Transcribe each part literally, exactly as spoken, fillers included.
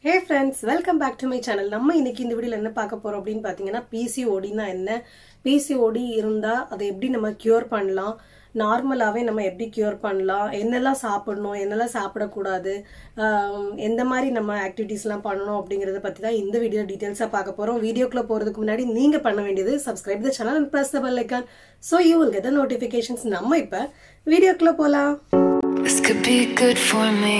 Hey friends, welcome back to my channel. நம்ம இன்னைக்கு இந்த வீடியோல என்ன பார்க்க போறோம் அப்படினு பாத்தீங்கன்னா P C O D னா என்ன, P C O D இருந்தா அதை எப்படி நம்ம கியூர் பண்ணலாம், நார்மலாவே நம்ம எப்படி கியூர் பண்ணலாம், என்னெல்லாம் சாப்பிடணும், என்னெல்லாம் சாப்பிட கூடாது, எந்த மாதிரி நம்ம ஆக்டிவிட்டீஸ்லாம் பண்ணனும் அப்படிங்கறத பத்தி தான் இந்த வீடியோ டீடைல்ஸா பார்க்க போறோம். வீடியோக்குள்ள போறதுக்கு முன்னாடி நீங்க பண்ண வேண்டியது subscribe the channel and press the bell icon so you will get the notifications. நம்ம இப்ப வீடியோக்குள்ள போலாம். This could be good for me.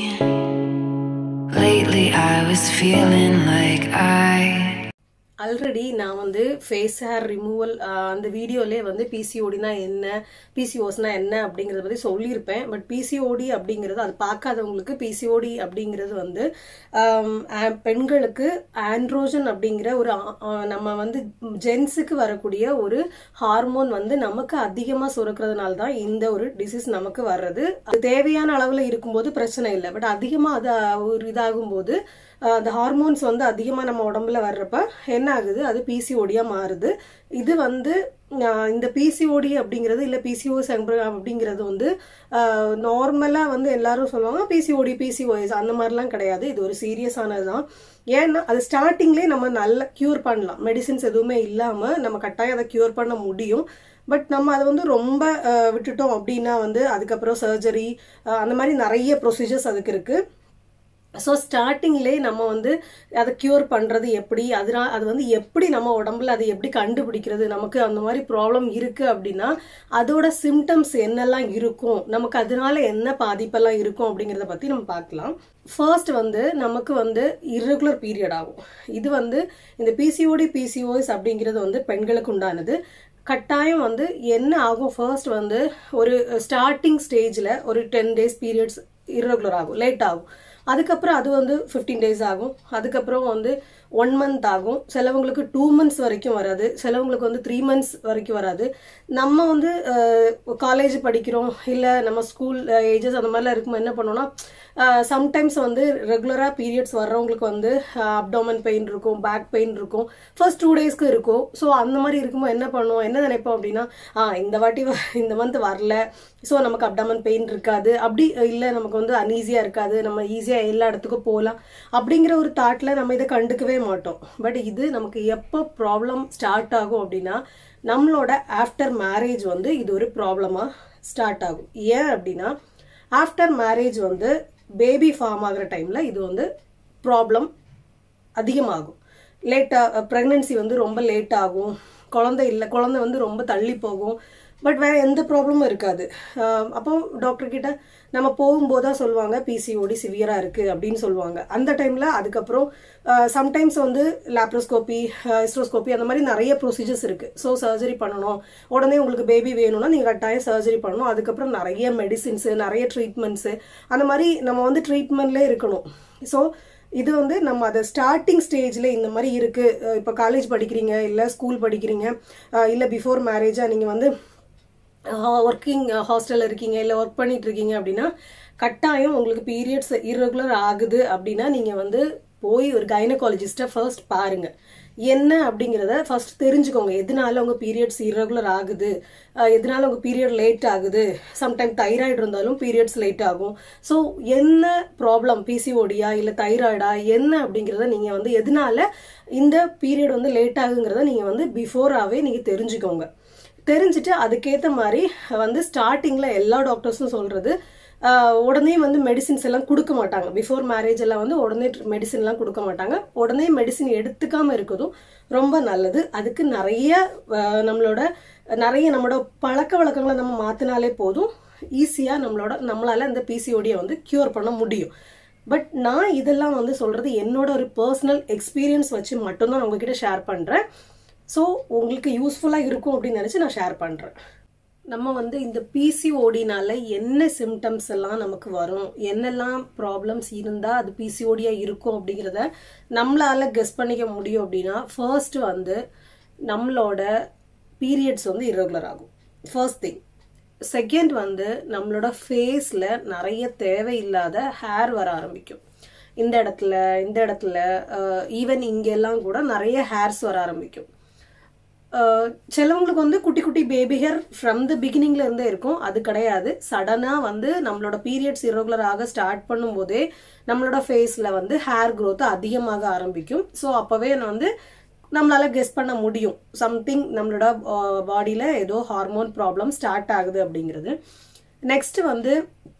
Lately I was feeling like I already நான் வந்து face hair removal அந்த வீடியோலயே வந்து P C O D னா என்ன, P C O S னா என்ன அப்படிங்கறத பத்தி சொல்லிருப்பேன். But P C O D அப்படிங்கிறது அது பார்க்காதவங்களுக்கு P C O D அப்படிங்கிறது வந்து பெண்களுக்கு ஆண்ட்ரோஜன் அப்படிங்கிற ஒரு நம்ம வந்து ஜென்ஸுக்கு வரக்கூடிய ஒரு ஹார்மோன் வந்து நமக்கு அதிகமா சுரக்கிறதுனால தான் இந்த ஒரு டிசீஸ் நமக்கு வர்றது. அது தேவையான அளவுல இருக்கும்போது பிரச்சனை இல்லை. பட் அதிகமா அது ஒரு இதாகும்போது அந்த ஹார்மோன்ஸ் வந்து அதிகமா நம்ம உடம்புல வர்றப்ப என்ன ஆகுது, அது P C O D யா மாறுது. இது வந்து இந்த P C O D அப்படிங்கிறது இல்ல P C O S அப்படிங்கிறது வந்து நார்மலா வந்து எல்லாரும் சொல்லுவாங்க P C O D P C O S அந்த மாதிரிலாம் கிடையாது. இது ஒரு சீரியஸானதுதான். ஏன்னா அது ஸ்டார்டிங்லேயே நம்ம நல்லா கியூர் பண்ணலாம், மெடிசின்ஸ் எதுவுமே இல்லாம நம்ம கட்டாயம் அதை கியூர் பண்ண முடியும். பட் நம்ம அதை வந்து ரொம்ப விட்டுட்டோம் அப்படின்னா வந்து அதுக்கப்புறம் சர்ஜரி அந்த மாதிரி நிறைய ப்ரொசீஜர்ஸ் அதுக்கு இருக்கு. ஸோ ஸ்டார்டிங்லேயே நம்ம வந்து அதை கியூர் பண்ணுறது எப்படி, அதனால் அது வந்து எப்படி நம்ம உடம்புல அதை எப்படி கண்டுபிடிக்கிறது, நமக்கு அந்த மாதிரி ப்ராப்ளம் இருக்குது அப்படின்னா அதோட சிம்டம்ஸ் என்னெல்லாம் இருக்கும், நமக்கு அதனால என்ன பாதிப்பெல்லாம் இருக்கும் அப்படிங்கிறத பற்றி நம்ம பார்க்கலாம். ஃபர்ஸ்ட் வந்து நமக்கு வந்து இர்ரெகுலர் பீரியட் ஆகும். இது வந்து இந்த P C O D P C O S அப்படிங்கிறது வந்து பெண்களுக்கு உண்டானது. கட்டாயம் வந்து என்ன ஆகும், ஃபர்ஸ்ட் வந்து ஒரு ஸ்டார்டிங் ஸ்டேஜில் ஒரு டென் டேஸ் பீரியட்ஸ் இர்ரெகுலர் ஆகும், லேட் ஆகும். அதுக்கப்புறம் அது வந்து ஃபிஃப்டீன் டேஸ் ஆகும். அதுக்கப்புறம் வந்து ஒன் மந்த் ஆகும். சிலவங்களுக்கு டூ மந்த்ஸ் வரைக்கும் வராது, சிலவங்களுக்கு வந்து த்ரீ மந்த்ஸ் வரைக்கும் வராது. நம்ம வந்து காலேஜ் படிக்கிறோம் இல்லை நம்ம ஸ்கூல் ஏஜஸ் அந்த மாதிரிலாம் இருக்கும்போது என்ன பண்ணோம்னா சம்டைம்ஸ் வந்து ரெகுலராக பீரியட்ஸ் வர்றவங்களுக்கு வந்து அப்டாமன் பெயின் இருக்கும், பேக் பெயின் இருக்கும், ஃபர்ஸ்ட் டூ டேஸ்க்கு இருக்கும். ஸோ அந்த மாதிரி இருக்கும்போது என்ன பண்ணுவோம், என்ன நினைப்போம் அப்படின்னா இந்த வாட்டி இந்த மந்த் வரல, ஸோ நமக்கு அப்டாமன் பெயின் இருக்காது, அப்படி இல்லை நமக்கு வந்து அன்ஈஸியாக இருக்காது, நம்ம ஈஸியாக எல்லா இடத்துக்கும் போகலாம் அப்படிங்கிற ஒரு தாட்டில் நம்ம இதை கண்டுக்கவே மாட்டோம். பட் இது நமக்கு எப்போ ப்ராப்ளம் ஸ்டார்ட் ஆகும் அப்படின்னா நம்மளோட ஆஃப்டர் மேரேஜ் வந்து இது ஒரு ப்ராப்ளமாக ஸ்டார்ட் ஆகும். ஏன் அப்படின்னா ஆஃப்டர் மேரேஜ் வந்து பேபி ஃபார்ம் ஆகிற டைமில் இது வந்து ப்ராப்ளம் அதிகமாகும். லேட்டாக ப்ரெக்னன்சி வந்து ரொம்ப லேட் ஆகும், குழந்தை இல்லை குழந்தை வந்து ரொம்ப தள்ளி போகும். பட் வேற எந்த ப்ராப்ளமும் இருக்காது. அப்போ டாக்டர் கிட்ட நம்ம போகும்போது தான் சொல்லுவாங்க P C O D சிவியரா இருக்கு அப்படின்னு சொல்லுவாங்க. அந்த டைம்ல அதுக்கப்புறம் சம்டைம்ஸ் வந்து லேப்ரோஸ்கோபி, ஹிஸ்ட்ரோஸ்கோபி அந்த மாதிரி நிறைய ப்ரொசீஜர்ஸ் இருக்கு. ஸோ சர்ஜரி பண்ணணும், உடனே உங்களுக்கு பேபி வேணும்னா நீங்க கட்டாயம் சர்ஜரி பண்ணணும். அதுக்கப்புறம் நிறைய மெடிசின்ஸ், நிறைய ட்ரீட்மெண்ட்ஸ் அந்த மாதிரி நம்ம வந்து ட்ரீட்மெண்ட்லேயே இருக்கணும். ஸோ இது வந்து நம்ம அதை ஸ்டார்டிங் ஸ்டேஜில் இந்த மாதிரி இருக்குது. இப்போ காலேஜ் படிக்கிறீங்க, இல்லை ஸ்கூல் படிக்கிறீங்க, இல்லை பிஃபோர் மேரேஜாக நீங்கள் வந்து ஒர்க்கிங் ஹாஸ்டலில் இருக்கீங்க, இல்லை ஒர்க் பண்ணிட்டு இருக்கீங்க அப்படின்னா கட்டாயம் உங்களுக்கு பீரியட்ஸ் இர்ரெகுலர் ஆகுது அப்படின்னா நீங்கள் வந்து போய் ஒரு கைனகாலஜிஸ்ட்டை ஃபர்ஸ்ட் பாருங்க. என்ன அப்படிங்கிறத ஃபர்ஸ்ட் தெரிஞ்சுக்கோங்க. எதனால உங்கள் பீரியட்ஸ் இர்ரெகுலர் ஆகுது, எதனால உங்கள் பீரியட் லேட் ஆகுது. சம்டைம் தைராய்டு இருந்தாலும் பீரியட்ஸ் லேட் ஆகும். ஸோ என்ன problem, P C O D யா இல்லை தைராய்டா என்ன அப்படிங்கிறத நீங்கள் வந்து எதனால இந்த பீரியட் வந்து லேட் ஆகுங்கிறத நீங்கள் வந்து பிஃபோராகவே நீங்கள் தெரிஞ்சுக்கோங்க. தெரிஞ்சுட்டு அதுக்கேற்ற மாதிரி வந்து ஸ்டார்டிங்கில் எல்லா டாக்டர்ஸும் சொல்கிறது உடனே வந்து மெடிசின்ஸ் எல்லாம் கொடுக்க மாட்டாங்க. பிஃபோர் மேரேஜ் எல்லாம் வந்து உடனே மெடிசின்லாம் கொடுக்க மாட்டாங்க. உடனே மெடிசின் எடுத்துக்காம இருக்கதும் ரொம்ப நல்லது. அதுக்கு நிறைய நம்மளோட நிறைய நம்மளோட பழக்க வழக்கங்களை நம்ம மாற்றினாலே போதும், ஈஸியாக நம்மளோட நம்மளால இந்த P C O D வந்து கியூர் பண்ண முடியும். பட் நான் இதெல்லாம் வந்து சொல்கிறது என்னோட ஒரு பர்சனல் எக்ஸ்பீரியன்ஸ் வச்சு மட்டும்தான் உங்ககிட்ட ஷேர் பண்ணுறேன். ஸோ உங்களுக்கு யூஸ்ஃபுல்லாக இருக்கும் அப்படின்னு நினச்சி நான் ஷேர் பண்ணுறேன். நம்ம வந்து இந்த P C O D னால என்ன சிம்டம்ஸ் எல்லாம் நமக்கு வரும், என்னெல்லாம் ப்ராப்ளம்ஸ் இருந்தால் அது P C O D யா இருக்கும் அப்படிங்கிறத நம்மளால கெஸ் பண்ணிக்க முடியும். அப்படின்னா ஃபர்ஸ்ட் வந்து நம்மளோட பீரியட்ஸ் வந்து இர்ரெகுலர் ஆகும், ஃபர்ஸ்ட் திங். செகண்ட் வந்து நம்மளோட ஃபேஸில் நிறைய தேவையில்லாத ஹேர் வர ஆரம்பிக்கும். இந்த இடத்துல, இந்த இடத்துல, ஈவன் இங்கெல்லாம் கூட நிறைய ஹேர்ஸ் வர ஆரம்பிக்கும். சிலவங்களுக்கு வந்து குட்டி குட்டி பேபி ஹேர் ஃப்ரம் த பிகினிங்ல இருந்தே இருக்கும். அது கிடையாது. சடனா வந்து நம்மளோட பீரியட்ஸ் இரெகுலர் ஆக ஸ்டார்ட் பண்ணும் போதே நம்மளோட ஃபேஸ்ல வந்து ஹேர் க்ரோத் அதிகமாக ஆரம்பிக்கும். ஸோ அப்பவே வந்து நம்மளால கெஸ் பண்ண முடியும் சம்திங் நம்மளோட பாடியில ஏதோ ஹார்மோன் ப்ராப்ளம் ஸ்டார்ட் ஆகுது அப்படிங்கிறது. நெக்ஸ்ட் வந்து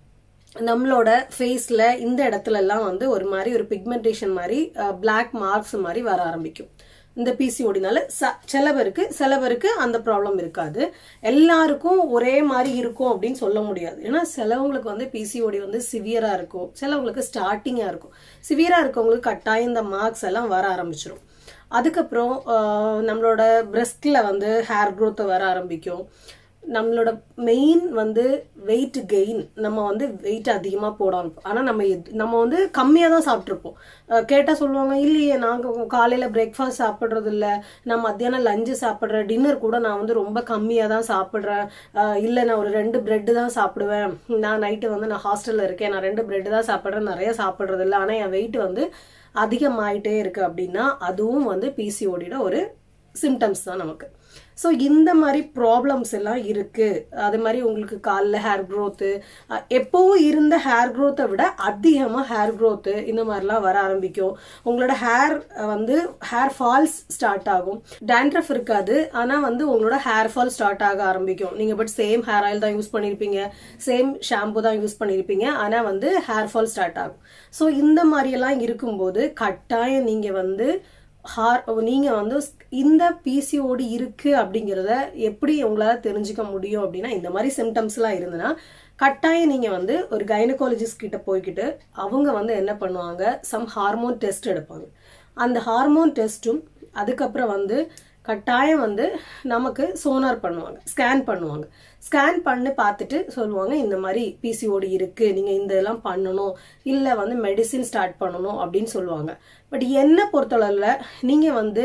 நம்மளோட ஃபேஸ்ல இந்த இடத்துல எல்லாம் வந்து ஒரு மாதிரி ஒரு பிக்மெண்டேஷன் மாதிரி பிளாக் மார்க்ஸ் மாதிரி வர ஆரம்பிக்கும். இந்த பிசிஓடினால சில பேருக்கு சில பேருக்கு அந்த ப்ராப்ளம் இருக்காது. எல்லாருக்கும் ஒரே மாதிரி இருக்கும் அப்படின்னு சொல்ல முடியாது. ஏன்னா சிலவங்களுக்கு வந்து பிசிஓடி வந்து சிவியரா இருக்கும், சிலவங்களுக்கு ஸ்டார்டிங்கா இருக்கும். சிவியரா இருக்கவங்களுக்கு கட்டாயம் இந்த மார்க்ஸ் எல்லாம் வர ஆரம்பிச்சிடும். அதுக்கப்புறம் நம்மளோட பிரெஸ்ட்ல வந்து ஹேர் க்ரோத் வர ஆரம்பிக்கும். நம்மளோட மெயின் வந்து வெயிட் கெயின், நம்ம வந்து வெயிட் அதிகமாக போடணும். ஆனால் நம்ம நம்ம வந்து கம்மியாக தான் சாப்பிட்ருப்போம். கேட்டால் சொல்லுவாங்க, இல்லையே நாங்கள் காலையில் பிரேக்ஃபாஸ்ட் சாப்பிட்றது இல்லை, நான் மத்தியானம் லஞ்சு சாப்பிட்றேன், டின்னர் கூட நான் வந்து ரொம்ப கம்மியாக தான் சாப்பிட்றேன், இல்லை நான் ஒரு ரெண்டு பிரெட்டு தான் சாப்பிடுவேன், நான் நைட்டு வந்து நான் ஹாஸ்டலில் இருக்கேன், நான் ரெண்டு பிரெட்டு தான் சாப்பிட்றேன், நிறைய சாப்பிட்றது இல்லை, ஆனால் என் வெயிட் வந்து அதிகமாயிட்டே இருக்கு அப்படின்னா அதுவும் வந்து பிசிஓடியோட ஒரு சிம்டம்ஸ் தான் நமக்கு. ஸோ இந்த மாதிரி ப்ராப்ளம்ஸ் எல்லாம் இருக்கு. அது மாதிரி உங்களுக்கு காலில் ஹேர் க்ரோத்து, எப்போவும் இருந்த ஹேர் க்ரோத்தை விட அதிகமாக ஹேர் க்ரோத்து இந்த மாதிரிலாம் வர ஆரம்பிக்கும். உங்களோட ஹேர் வந்து ஹேர் ஃபால்ஸ் ஸ்டார்ட் ஆகும். டேண்ட்ரஃப் இருக்காது, ஆனால் வந்து உங்களோட ஹேர் ஃபால் ஸ்டார்ட் ஆக ஆரம்பிக்கும். நீங்கள் பட் சேம் ஹேர் ஆயில் தான் யூஸ் பண்ணியிருப்பீங்க, சேம் ஷாம்பு தான் யூஸ் பண்ணியிருப்பீங்க, ஆனால் வந்து ஹேர் ஃபால் ஸ்டார்ட் ஆகும். ஸோ இந்த மாதிரியெல்லாம் இருக்கும்போது கட்டாயம் நீங்கள் வந்து ஹார் நீங்க வந்து இந்த பிசிஓடி இருக்கு அப்படிங்கிறத எப்படி உங்களால தெரிஞ்சுக்க முடியும் அப்படின்னா, இந்த மாதிரி சிம்டம்ஸ் எல்லாம் இருந்ததுன்னா கட்டாயம் நீங்க வந்து ஒரு கைனகாலஜிஸ்ட் கிட்ட போய்கிட்டு அவங்க வந்து என்ன பண்ணுவாங்க, சம் ஹார்மோன் டெஸ்ட் எடுப்பாங்க. அந்த ஹார்மோன் டெஸ்ட்டும் அதுக்கப்புறம் வந்து கட்டாயம் வந்து நமக்கு சோனார் பண்ணுவாங்க, ஸ்கேன் பண்ணுவாங்க. ஸ்கேன் பண்ணி பார்த்துட்டு சொல்லுவாங்க, இந்த மாதிரி பிசிஓடி இருக்கு, நீங்க இந்த இதெல்லாம் பண்ணணும், இல்ல வந்து மெடிசின் ஸ்டார்ட் பண்ணணும் அப்படின்னு சொல்லுவாங்க. பட் என்ன பொறுத்தளவுல நீங்க வந்து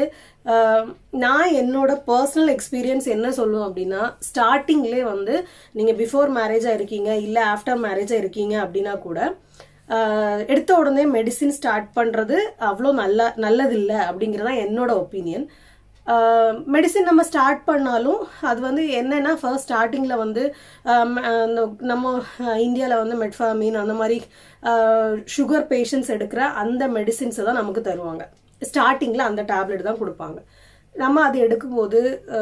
நான் என்னோட பர்சனல் எக்ஸ்பீரியன்ஸ் என்ன சொல்லுவோம் அப்படின்னா, ஸ்டார்டிங்லேயே வந்து நீங்க பிஃபோர் மேரேஜா இருக்கீங்க இல்ல ஆஃப்டர் மேரேஜா இருக்கீங்க அப்படின்னா கூட எடுத்த உடனே மெடிசின் ஸ்டார்ட் பண்றது அவ்வளோ நல்ல நல்லது இல்லை அப்படிங்கறதான் என்னோட ஒப்பீனியன். மெடிசின் நம்ம ஸ்டார்ட் பண்ணாலும் அது வந்து என்னன்னா ஃபர்ஸ்ட் ஸ்டார்டிங்கில் வந்து நம்ம இந்தியாவில் வந்து மெட்ஃபார்மின் அந்த மாதிரி சுகர் பேஷண்ட்ஸ் எடுக்கிற அந்த மெடிசின்ஸை தான் நமக்கு தருவாங்க. ஸ்டார்டிங்கில் அந்த டேப்லெட் தான் கொடுப்பாங்க. நம்ம அது எடுக்கும்போது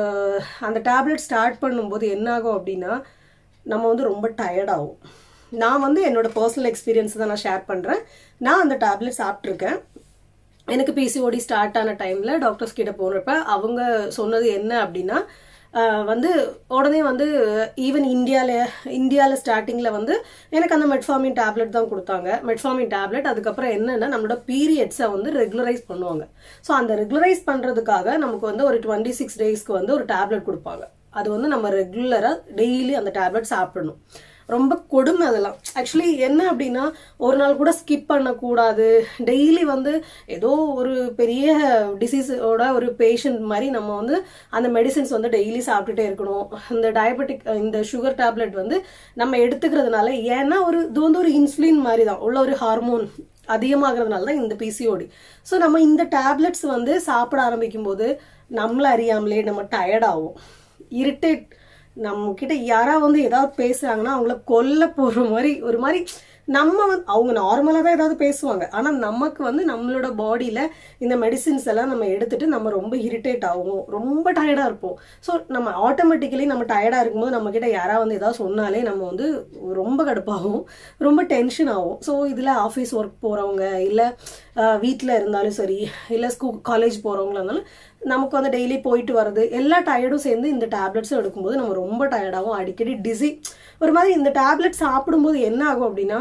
அந்த டேப்லெட் ஸ்டார்ட் பண்ணும்போது என்ன ஆகும் அப்படின்னா நம்ம வந்து ரொம்ப டயர்டாகும். நான் வந்து என்னோட பர்சனல் எக்ஸ்பீரியன்ஸ் தான் நான் ஷேர் பண்ணுறேன். நான் அந்த டேப்லெட் சாப்பிட்ருக்கேன். எனக்கு பிசிஓடி ஸ்டார்ட் ஆன டைம்ல டாக்டர்ஸ் கிட்ட போனப்ப அவங்க சொன்னது என்ன அப்படின்னா, வந்து உடனே வந்து ஈவன் இந்தியால இந்தியாவில் ஸ்டார்டிங்ல வந்து எனக்கு அந்த மெட்ஃபார்மின் டேப்லெட் தான் கொடுத்தாங்க. மெட்ஃபார்மின் டேப்லெட் அதுக்கப்புறம் என்னன்னா நம்மளோட பீரியட்ஸை வந்து ரெகுலரைஸ் பண்ணுவாங்க. ஸோ அந்த ரெகுலரைஸ் பண்றதுக்காக நமக்கு வந்து ஒரு டுவெண்ட்டி சிக்ஸ் டேஸ்க்கு வந்து ஒரு டேப்லெட் கொடுப்பாங்க. அது வந்து நம்ம ரெகுலரா டெய்லி அந்த டேப்லெட் சாப்பிடணும். ரொம்ப கொடுமை அதெல்லாம். ஆக்சுவலி என்ன அப்படின்னா ஒரு நாள் கூட ஸ்கிப் பண்ணக்கூடாது. டெய்லி வந்து ஏதோ ஒரு பெரிய டிசீஸோட ஒரு பேஷண்ட் மாதிரி நம்ம வந்து அந்த மெடிசின்ஸ் வந்து டெய்லி சாப்பிட்டுட்டே இருக்கணும். இந்த டயபெட்டிக் இந்த சுகர் டேப்லெட் வந்து நம்ம எடுத்துக்கிறதுனால, ஏன்னா ஒரு இது வந்து ஒரு இன்சுலின் மாதிரி தான் உள்ள ஒரு ஹார்மோன் அதிகமாகிறதுனால தான் இந்த பிசிஓடி. ஸோ நம்ம இந்த டேப்லெட்ஸ் வந்து சாப்பிட ஆரம்பிக்கும் போது நம்மள அறியாமலே நம்ம டயர்ட் ஆகும், இரிட்டேட். நம்ம கிட்ட யாராவது வந்து ஏதாவது பேசுறாங்கன்னா அவங்கள கொல்ல போற மாதிரி ஒரு மாதிரி நம்ம வந்து அவங்க நார்மலா தான் ஏதாவது பேசுவாங்க, ஆனா நமக்கு வந்து நம்மளோட பாடியில இந்த மெடிசின்ஸ் எல்லாம் நம்ம எடுத்துட்டு நம்ம ரொம்ப இரிட்டேட் ஆகும், ரொம்ப டயர்டா இருப்போம். ஸோ நம்ம ஆட்டோமேட்டிக்கலி நம்ம டயர்டா இருக்கும்போது நம்ம கிட்ட யாராவது வந்து ஏதாவது சொன்னாலே நம்ம வந்து ரொம்ப கடுப்பாகும், ரொம்ப டென்ஷன் ஆகும். ஸோ இதுல ஆஃபீஸ் ஒர்க் போறவங்க இல்ல வீட்டில் இருந்தாலும் சரி, இல்லை ஸ்கூல் காலேஜ் போறவங்களா இருந்தாலும் நமக்கு வந்து டெய்லி போயிட்டு வர்றது எல்லா டயர்டும் சேர்ந்து இந்த டேப்லெட்ஸும் எடுக்கும்போது நம்ம ரொம்ப டயர்டாகும், அடிக்கடி டிசி ஒரு மாதிரி. இந்த டேப்லெட் சாப்பிடும்போது என்ன ஆகும் அப்படின்னா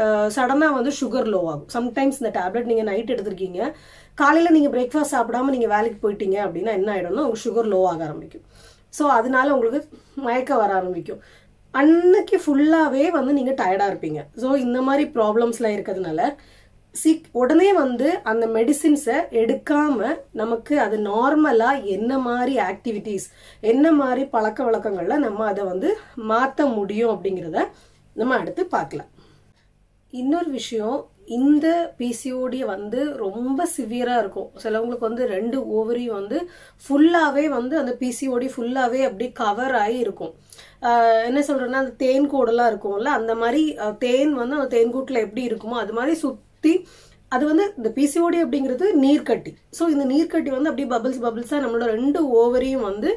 சடனாக வந்து சுகர் லோ ஆகும். சம்டைம்ஸ் இந்த டேப்லெட் நீங்கள் நைட் எடுத்திருக்கீங்க, காலையில் நீங்கள் பிரேக்ஃபாஸ்ட் சாப்பிடாம நீங்கள் வேலைக்கு போயிட்டீங்க அப்படின்னா என்ன ஆகிடும்னா உங்களுக்கு சுகர் லோ ஆக ஆரம்பிக்கும். ஸோ அதனால உங்களுக்கு மயக்கம் வர ஆரம்பிக்கும். அன்னைக்கு ஃபுல்லாகவே வந்து நீங்கள் டயர்டாக இருப்பீங்க. ஸோ இந்த மாதிரி ப்ராப்ளம்ஸ்லாம் இருக்கிறதுனால சீக் உடனே வந்து அந்த மெடிசின்ஸை எடுக்காம நமக்கு அது நார்மலா என்ன மாதிரி ஆக்டிவிட்டீஸ் என்ன மாதிரி பழக்க வழக்கங்கள்ல நம்ம அதை வந்து மாற்ற முடியும் அப்படிங்கிறத நம்ம அடுத்து பார்க்கலாம். இன்னொரு விஷயம், இந்த பிசிஓடி வந்து ரொம்ப சிவியரா இருக்கும். சிலவங்களுக்கு வந்து ரெண்டு ஓவரி வந்து ஃபுல்லாவே வந்து அந்த பிசிஓடி ஃபுல்லாவே அப்படி கவர் ஆகி இருக்கும். என்ன சொல்றேன்னா அந்த தேன் கூடெல்லாம் இருக்கும்ல, அந்த மாதிரி தேன் வந்து அந்த தேன் கூட்டுல எப்படி இருக்குமோ அது மாதிரி சுத்தி அது வந்து இந்த பிசிஓடி அப்படிங்கிறது நீர்க்கட்டி. ஸோ இந்த நீர்க்கட்டி வந்து அப்படியே பபிள்ஸ் பபிள்ஸா நம்மளோட ரெண்டு ஓவரியும் வந்து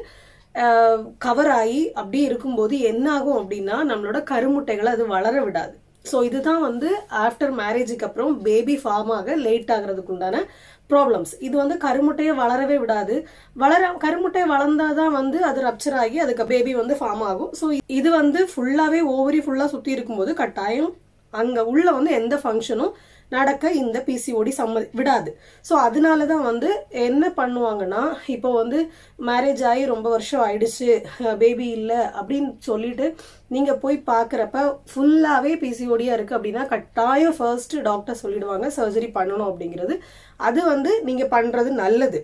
கவர் ஆகி அப்படியே இருக்கும்போது என்ன ஆகும் அப்படின்னா நம்மளோட கருமுட்டைகளை அது வளர விடாது. ஸோ இதுதான் வந்து ஆஃப்டர் மேரேஜுக்கு அப்புறம் பேபி ஃபார்ம் ஆக லேட் ஆகுறதுக்கு உண்டான ப்ராப்ளம்ஸ். இது வந்து கருமுட்டையை வளரவே விடாது. வளர கருமுட்டையை வளர்ந்தாதான் வந்து அது ரப்சர் ஆகி அதுக்கு பேபி வந்து ஃபார்ம் ஆகும். ஸோ இது வந்து ஃபுல்லாவே ஓவரி ஃபுல்லா சுத்தி இருக்கும்போது கட்டாயம் அங்க உள்ள வந்து எந்த ஃபங்க்ஷனும் நடக்க இந்த பிசிஓடி சம்மதி விடாது. ஸோ அதனாலதான் வந்து என்ன பண்ணுவாங்கன்னா, இப்போ வந்து மேரேஜ் ஆகி ரொம்ப வருஷம் ஆயிடுச்சு, பேபி இல்லை அப்படின்னு சொல்லிட்டு நீங்க போய் பாக்குறப்ப ஃபுல்லாவே பிசிஓடியா இருக்கு அப்படின்னா கட்டாயம் ஃபர்ஸ்ட் டாக்டர் சொல்லிடுவாங்க சர்ஜரி பண்ணணும் அப்படிங்கிறது. அது வந்து நீங்க பண்றது நல்லது.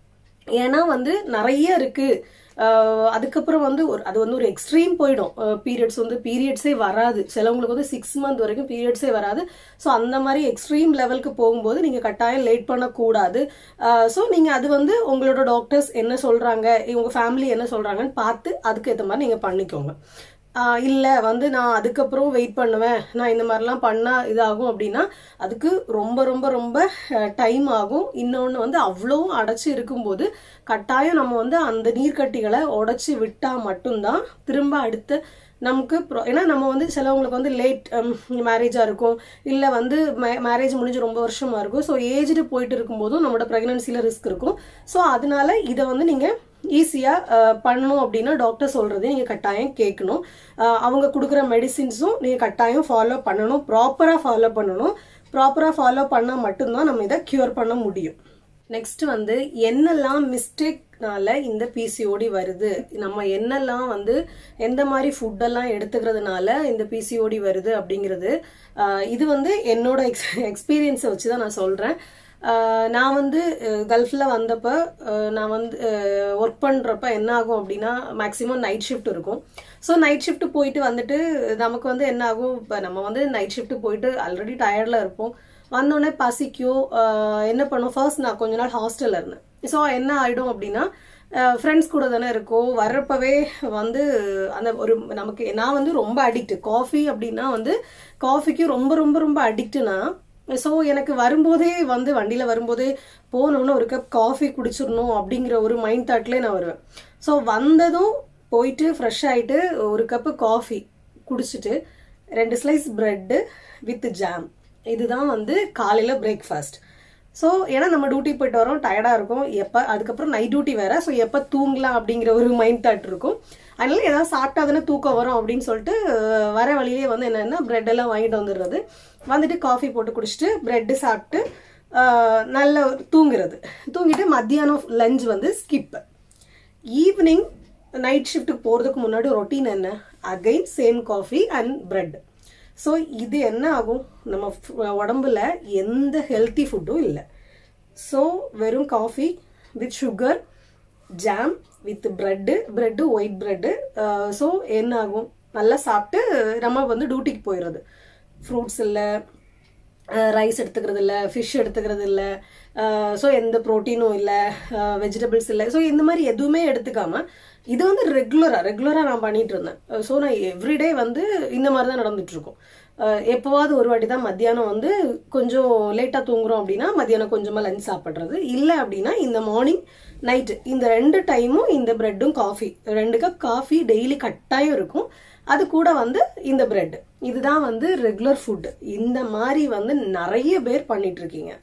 ஏன்னா வந்து நிறைய இருக்கு. அதுக்கப்புறம் வந்து ஒரு அது வந்து ஒரு எக்ஸ்ட்ரீம் போயிடும். பீரியட்ஸ் வந்து பீரியட்ஸே வராது. சிலவங்களுக்கு வந்து சிக்ஸ் மந்த் வரைக்கும் பீரியட்ஸே வராது. ஸோ அந்த மாதிரி எக்ஸ்ட்ரீம் லெவலுக்கு போகும்போது நீங்க கட்டாயம் லேட் பண்ணக்கூடாது. ஸோ நீங்க அது வந்து உங்களோட டாக்டர்ஸ் என்ன சொல்றாங்க, உங்க ஃபேமிலி என்ன சொல்றாங்கன்னு பார்த்து அதுக்கு ஏற்ற மாதிரி நீங்க பண்ணிக்கோங்க. இல்லை வந்து நான் அதுக்கப்புறம் வெயிட் பண்ணுவேன், நான் இந்த மாதிரிலாம் பண்ணால் இதாகும் அப்படின்னா அதுக்கு ரொம்ப ரொம்ப ரொம்ப டைம் ஆகும். இன்னொன்று வந்து அவ்வளவும் அடைச்சி இருக்கும்போது கட்டாயம் நம்ம வந்து அந்த நீர்க்கட்டிகளை உடைச்சி விட்டால் மட்டும்தான் திரும்ப அடுத்து நமக்கு ஏன்னா நம்ம வந்து சிலவங்களுக்கு வந்து லேட் மேரேஜாக இருக்கும், இல்லை வந்து மேரேஜ் முடிஞ்சு ரொம்ப வருஷமா இருக்கும். ஸோ ஏஜ்டு போயிட்டு இருக்கும்போதும் நம்மளோட ப்ரெக்னன்சியில் ரிஸ்க் இருக்கும். ஸோ அதனால இதை வந்து நீங்கள் ஈஸியா பண்ணணும் அப்படின்னா டாக்டர் சொல்றதே நீங்க கட்டாயம் கேட்கணும். அவங்க கொடுக்குற மெடிசின்ஸும் நீங்க கட்டாயம் ஃபாலோ பண்ணணும், ப்ராப்பரா ஃபாலோ பண்ணணும். ப்ராப்பரா ஃபாலோ பண்ணா மட்டும்தான் நம்ம இதை கியூர் பண்ண முடியும். நெக்ஸ்ட் வந்து என்னெல்லாம் மிஸ்டேக்னால இந்த பிசிஓடி வருது, நம்ம என்னெல்லாம் வந்து எந்த மாதிரி ஃபுட்டெல்லாம் எடுத்துக்கிறதுனால இந்த பிசிஓடி வருது அப்படிங்கிறது இது வந்து என்னோட எக்ஸ் எக்ஸ்பீரியன்ஸை வச்சு தான் நான் சொல்றேன். நான் வந்து கல்ஃபில் வந்தப்போ நான் வந்து ஒர்க் பண்ணுறப்ப என்ன ஆகும் அப்படின்னா மேக்ஸிமம் நைட் ஷிஃப்ட் இருக்கும். ஸோ நைட் ஷிஃப்ட் போயிட்டு வந்துட்டு நமக்கு வந்து என்ன ஆகும், இப்போ நம்ம வந்து நைட் ஷிஃப்ட் போயிட்டு ஆல்ரெடி டயர்டில் இருப்போம். வந்தோடனே பசிக்கும். என்ன பண்ணும், ஃபர்ஸ்ட் நான் கொஞ்ச நாள் ஹாஸ்டலில் இருந்தேன். ஸோ என்ன ஆகிடும் அப்படின்னா ஃப்ரெண்ட்ஸ் கூட தானே இருக்கும், வர்றப்பவே வந்து அந்த ஒரு நமக்கு நான் வந்து ரொம்ப அடிக்ட் காஃபி அப்படின்னா வந்து காஃபிக்கு ரொம்ப ரொம்ப ரொம்ப அடிக்ட்னா. ஸோ எனக்கு வரும்போதே வந்து வண்டியில் வரும்போதே போனோன்னு ஒரு கப் காஃபி குடிச்சிடணும் அப்படிங்கிற ஒரு மைண்ட் தாட்லேயே நான் வருவேன். ஸோ வந்ததும் போயிட்டு ஃப்ரெஷ் ஆகிட்டு ஒரு கப்பு காஃபி குடிச்சிட்டு ரெண்டு ஸ்லைஸ் ப்ரெட்டு வித் ஜாம், இதுதான் வந்து காலையில் பிரேக்ஃபாஸ்ட். ஸோ ஏன்னா நம்ம டியூட்டி போயிட்டு வரோம், டயர்டாக இருக்கும், எப்போ அதுக்கப்புறம் நைட் டியூட்டி வேற, ஸோ எப்போ தூங்கலாம் அப்படிங்கிற ஒரு மைண்ட் தாட் இருக்கும். அதனால ஏதாவது சாப்பிட்டா தானே தூக்கம் வரும் அப்படின்னு சொல்லிட்டு வர வழியிலே வந்து என்னென்னா பிரெட் எல்லாம் வாங்கிட்டு வந்துடுறது, வந்துட்டு காஃபி போட்டு குடிச்சிட்டு பிரெட்டு சாப்பிட்டு நல்லா தூங்குறது. தூங்கிட்டு மத்தியானம் லஞ்ச் வந்து ஸ்கிப். ஈவினிங் நைட் ஷிஃப்ட்டுக்கு போகிறதுக்கு முன்னாடி ரொட்டீன் என்ன, again same coffee and bread. So இது என்ன ஆகும், நம்ம உடம்புல எந்த ஹெல்த்தி ஃபுட்டும் இல்லை. ஸோ வெறும் coffee with sugar, jam with bread, bread white bread. So என்ன ஆகும், நல்லா சாப்பிட்டு நம்ம வந்து டியூட்டிக்கு போயிடுறது. ஃப்ரூட்ஸ் இல்லை, ரைஸ் எடுத்துக்கிறது இல்லை, ஃபிஷ் எடுத்துக்கிறது இல்லை, ஸோ எந்த ப்ரோட்டீனும் இல்லை, வெஜிடபிள்ஸ் இல்லை. ஸோ இந்த மாதிரி எதுவுமே எடுத்துக்காம இது வந்து ரெகுலராக ரெகுலராக நான் பண்ணிட்டு இருந்தேன். ஸோ நான் எவ்ரிடே வந்து இந்த மாதிரி தான் நடந்துட்டு இருக்கும். எப்போவாவது ஒரு வாட்டி தான் மத்தியானம் வந்து கொஞ்சம் லேட்டாக தூங்குறோம் அப்படின்னா மத்தியானம் கொஞ்சமாக லஞ்ச் சாப்பிட்றது, இல்லை அப்படின்னா இந்த மார்னிங் நைட்டு இந்த ரெண்டு டைமும் இந்த பிரெட்டும் காஃபி, ரெண்டு கப் காஃபி டெய்லி கட்டாயம் இருக்கும். அது கூட வந்து இந்த பிரெட், இதுதான் வந்து ரெகுலர் ஃபுட். இந்த மாதிரி வந்து நிறைய பேர் பண்ணிட்டு இருக்கீங்க.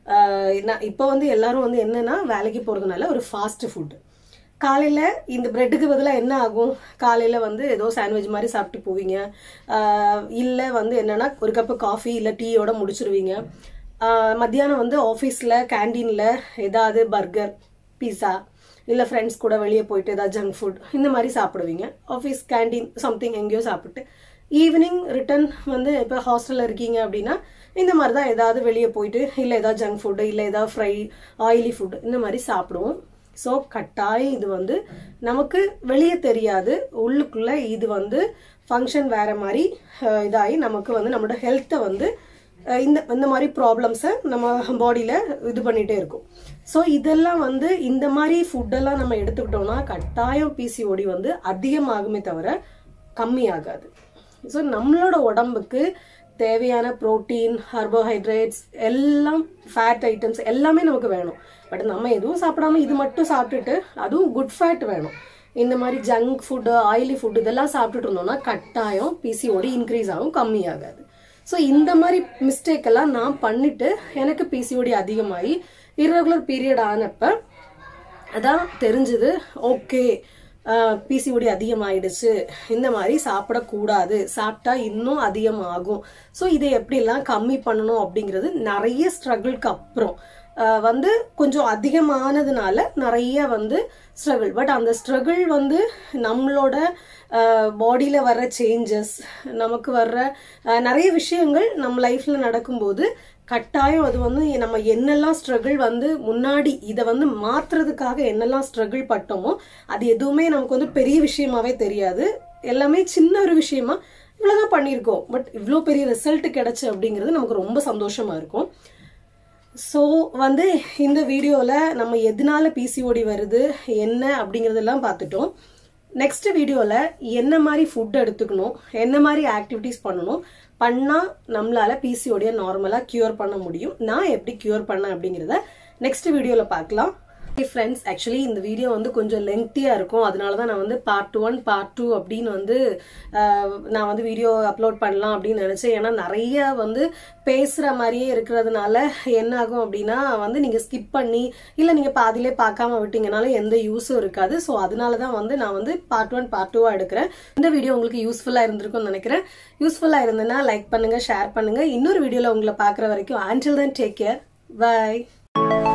இப்போ வந்து எல்லாரும் வந்து என்னன்னா வேலைக்கு போறதுனால ஒரு ஃபாஸ்ட் ஃபுட். காலையில இந்த பிரெட்டுக்கு பதிலாக என்ன ஆகும், காலையில வந்து ஏதோ சாண்ட்விச் மாதிரி சாப்பிட்டு போவீங்க, இல்லை வந்து என்னன்னா ஒரு கப்பு காஃபி இல்லை டீயோட முடிச்சிருவீங்க. மத்தியானம் வந்து ஆஃபீஸில் கேண்டீனில் ஏதாவது பர்கர், பீஸா, இல்லை ஃப்ரெண்ட்ஸ் கூட வெளியே போயிட்டு ஏதாவது ஜங்க் ஃபுட் இந்த மாதிரி சாப்பிடுவீங்க. ஆஃபீஸ் கேண்டீன் சம்திங் எங்கேயோ சாப்பிட்டு ஈவினிங் ரிட்டர்ன் வந்து இப்போ ஹாஸ்டலில் இருக்கீங்க அப்படின்னா இந்த மாதிரி தான் ஏதாவது வெளியே போயிட்டு இல்லை ஏதாவது ஜங்க் ஃபுட்டு இல்லை ஏதாவது ஃப்ரை ஆயிலி ஃபுட் இந்த மாதிரி சாப்பிடுவோம். ஸோ கட்டாயம் இது வந்து நமக்கு வெளியே தெரியாது, உள்ளுக்குள்ள இது வந்து ஃபங்க்ஷன் வேற மாதிரி இதாகி நமக்கு வந்து நம்மளோட ஹெல்த்தை வந்து இந்த இந்த மாதிரி ப்ராப்ளம்ஸை நம்ம பாடியில் இது பண்ணிகிட்டே இருக்கும். ஸோ இதெல்லாம் வந்து இந்த மாதிரி ஃபுட்டெல்லாம் நம்ம எடுத்துக்கிட்டோம்னா கட்டாயம் பிசிஓடி வந்து அதிகமாகுமே தவிர கம்மியாகாது. ஸோ நம்மளோட உடம்புக்கு தேவையான புரோட்டீன், கார்போஹைட்ரேட்ஸ் எல்லாம், ஃபேட் ஐட்டம்ஸ் எல்லாமே நமக்கு வேணும். பட் நம்ம எதுவும் சாப்பிடாம இது மட்டும் சாப்பிட்டுட்டு, அதுவும் குட் ஃபேட் வேணும். இந்த மாதிரி ஜங்க் ஃபுட்டு, ஆயிலி ஃபுட்டு இதெல்லாம் சாப்பிட்டுட்டு இருந்தோம்னா கட்டாயம் பிசிஓடி இன்க்ரீஸ் ஆகும், கம்மியாகாது. ஸோ இந்த மாதிரி மிஸ்டேக் எல்லாம் நான் பண்ணிட்டு எனக்கு பிசிஓடி அதிகமாகி இர்ரெகுலர் பீரியட் ஆனப்ப அதான் தெரிஞ்சது, ஓகே பிசிஓடி அதிகமாயிடுச்சு, இந்த மாதிரி சாப்பிடக்கூடாது, சாப்பிட்டா இன்னும் அதிகமாகும். ஸோ இதை எப்படிலாம் கம்மி பண்ணணும் அப்படிங்கிறது நிறைய ஸ்ட்ரகிள்க்கு அப்புறம் வந்து கொஞ்சம் அதிகமானதுனால நிறைய வந்து ஸ்ட்ரகிள். பட் அந்த ஸ்ட்ரகிள் வந்து நம்மளோட பாடியில் வர்ற சேஞ்சஸ், நமக்கு வர்ற நிறைய விஷயங்கள் நம்ம லைஃப்பில் நடக்கும்போது கட்டாயம் அது வந்து நம்ம என்னெல்லாம் ஸ்ட்ரகிள் வந்து முன்னாடி இதை வந்து மாற்றுறதுக்காக என்னெல்லாம் ஸ்ட்ரகிள் பட்டோமோ அது எதுவுமே நமக்கு வந்து பெரிய விஷயமாவே தெரியாது. எல்லாமே சின்ன ஒரு விஷயமா இவ்வளோதான் பண்ணியிருக்கோம், பட் இவ்வளோ பெரிய ரிசல்ட் கிடைச்சு அப்படிங்கிறது நமக்கு ரொம்ப சந்தோஷமா இருக்கும். ஸோ வந்து இந்த வீடியோவில் நம்ம எதனால பிசிஓடி வருது என்ன அப்படிங்கிறதெல்லாம் பார்த்துட்டோம். நெக்ஸ்ட் வீடியோவில் என்ன மாதிரி ஃபுட் எடுத்துக்கணும், என்ன மாதிரி ஆக்டிவிட்டீஸ் பண்ணணும், பண்ணால் நம்மளால பிசிஓடியை நார்மலாக க்யூர் பண்ண முடியும், நான் எப்படி க்யூர் பண்ணேன் அப்படிங்கிறத நெக்ஸ்ட் வீடியோவில் பார்க்கலாம். ஃப்ரெண்ட்ஸ், ஆக்சுவலி இந்த வீடியோ வந்து கொஞ்சம் லெங்க்தியாக இருக்கும், அதனால தான் நான் வந்து பார்ட் ஒன் பார்ட் டூ அப்படின்னு வந்து நான் வந்து வீடியோ அப்லோட் பண்ணலாம் அப்படின்னு நினச்சேன். ஏன்னா நிறைய வந்து பேசுகிற மாதிரியே இருக்கிறதுனால என்ன ஆகும் அப்படின்னா வந்து நீங்கள் ஸ்கிப் பண்ணி இல்லை நீங்கள் பாதியிலே பார்க்காம விட்டீங்கனால எந்த யூஸும் இருக்காது. ஸோ அதனால தான் வந்து நான் வந்து பார்ட் ஒன் பார்ட் டூவாக எடுக்கிறேன். இந்த வீடியோ உங்களுக்கு யூஸ்ஃபுல்லாக இருந்திருக்கும்னு நினைக்கிறேன். யூஸ்ஃபுல்லாக இருந்ததுன்னா லைக் பண்ணுங்கள், ஷேர் பண்ணுங்கள். இன்னொரு வீடியோவில் உங்களை பார்க்குற வரைக்கும் until then take care, bye.